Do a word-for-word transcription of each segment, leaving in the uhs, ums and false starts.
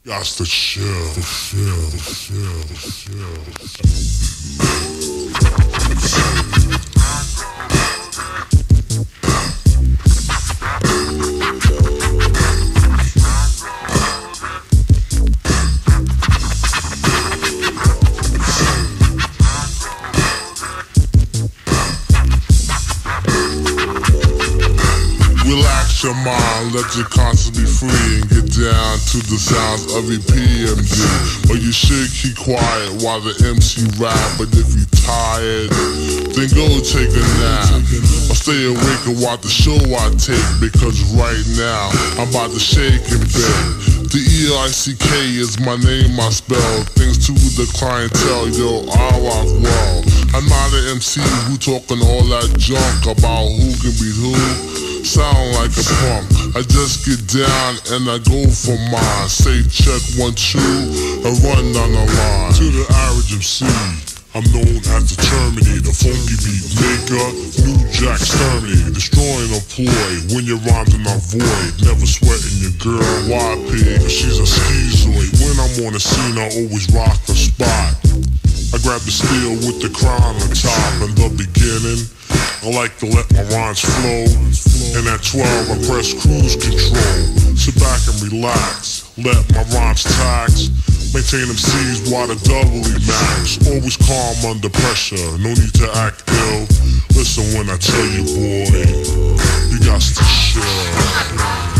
Got to chill, chill, chill, chill. Relax your mind, let your conscience be free, and get down to the sounds of E P M D. Or you should keep quiet while the M C rap, but if you tired, then go take a nap. Or stay awake and watch the show I take, because right now I'm about to shake and bake. The E I C K is my name I spell. Thanks to the clientele, yo, I rock well. I'm not an M C who talking all that junk about who can be who. Sound like a punk. I just get down and I go for mine. Say check one, two, and run down the line. To the average M C, I'm known as the Terminator, funky beat maker, New Jack Exterminator, destroying a ploy when your rhymes are not void. Never sweating your girl, Y P, cause she's a schizoid. When I'm on the scene, I always rock the spot. I grab the steel with the crown on top. In the beginning, I like to let my rhymes flow. And at twelve, I press cruise control. Sit back and relax, let my rhymes tax. Maintain M Cs while the doubly max. Always calm under pressure, no need to act ill. Listen when I tell you, boy, you got to chill.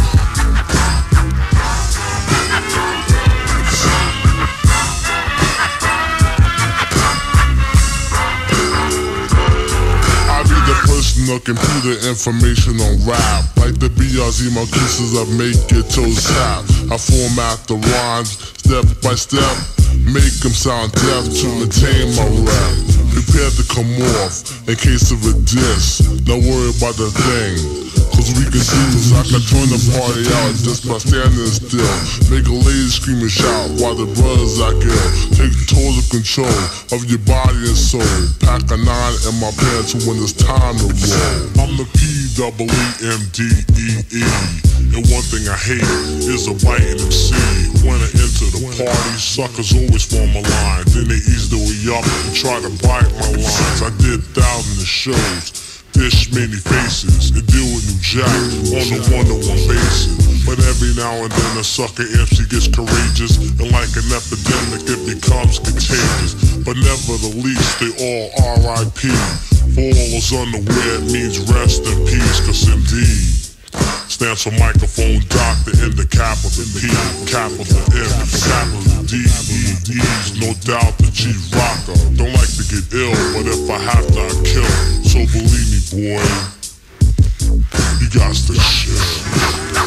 No computer information on rap. Like the B R Z Marquesas, I make your toes tap. I format the rhymes step by step, make them sound deaf to maintain my rap. Prepare to come off in case of a diss. Don't worry about the thing, cause we can do this. I can turn the party out just by standing still. Make a lady scream and shout while the brothers I kill. Take total control of your body and soul. Pack a nine in my pants when it's time to roll. I'm the P E E M D E E, and one thing I hate is a biting M C. When I enter the party, suckers always form a line. Then they ease the way up and try to bite my lines. I did thousands of shows, dish many faces, and deal with New Jack on a one-to-one basis. But every now and then a sucker M C gets courageous, and like an epidemic it becomes contagious. But never the least, they all R I P. For all those unaware, it means rest in peace, cause indeed stands for microphone doctor in the capital P, capital M, capital D, E, E's, no doubt the G rocker. Don't like to get ill, but if I have to, I kill. So believe me, boy, you got to chill.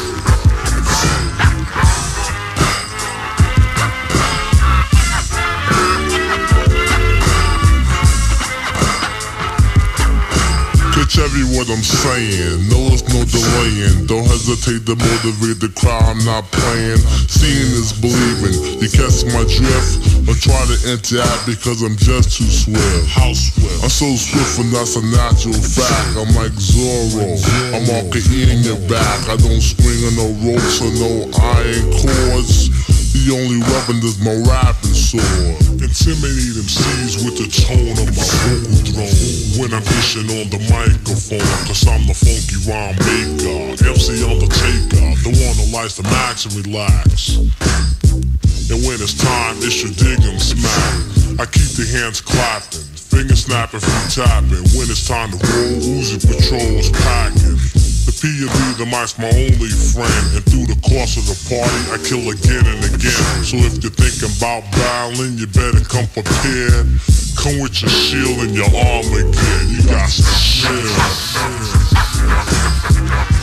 Catch every word I'm saying, no it's no delaying. Don't hesitate to motivate the crowd, I'm not playing. Seeing is believing, you catch my drift. Or try to interact because I'm just too swift. How swift? I'm so swift and that's a natural fact. I'm like Zorro, I'm all eating your back. I don't swing on no ropes or no iron cords. The only weapon is my rapping sword. Intimidate M Cs with the tone of my vocal throne. When I'm dishing on the microphone, cause I'm the funky rhyme maker, M C Undertaker, the one who likes to max and relax. And when it's time, it's your dig and smack. I keep the hands clapping, fingers snapping from tapping. When it's time to roll, Uzi Patrol's packing. The P and D, the mic's my only friend, and through the course of the party, I kill again and again. So if you're thinking about battling, you better come prepared. Come with your shield and your armor gear. You got to chill.